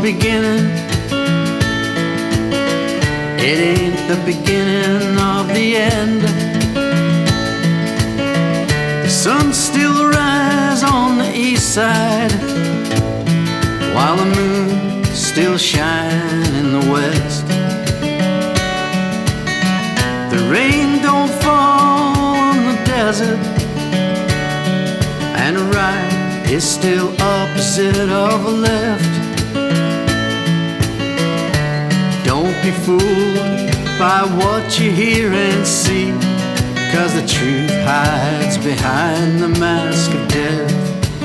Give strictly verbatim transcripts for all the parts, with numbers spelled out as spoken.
beginning. It ain't the beginning of the end. The sun still rises on the east side, while the moon still shines in the west. The rain don't fall on the desert, and a right is still opposite of a left. Don't be fooled by what you hear and see, 'cause the truth hides behind the mask of death.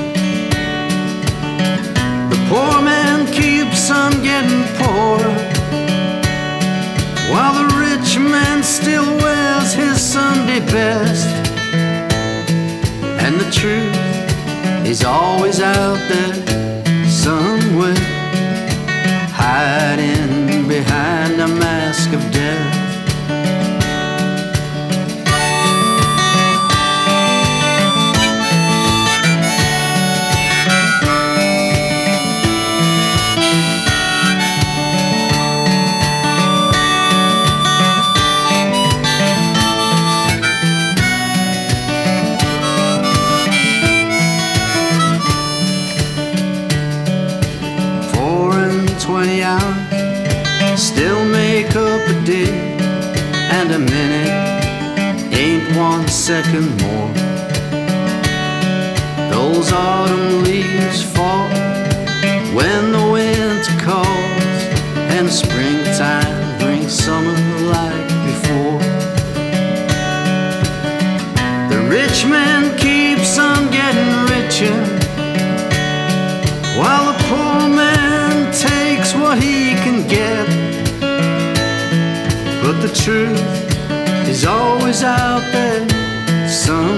The poor man keeps on getting poorer, while the rich man still wears his Sunday best. And the truth is always out there somewhere, hiding behind a mask of death. Twenty hours still make up a day, and a minute ain't one second more. Those autumn leaves fall when the winter calls, and springtime brings summer like before. The rich man keeps on getting richer, while the poor man takes what he can get. But the truth is always out there